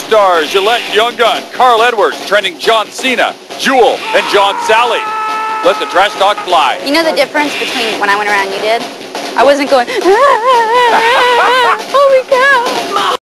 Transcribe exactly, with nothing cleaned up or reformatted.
stars, Gillette Young Gun, Carl Edwards, training John Cena, Jewel, and John Sally. Let the trash talk fly. You know the difference between when I went around and you did? I wasn't going, holy cow.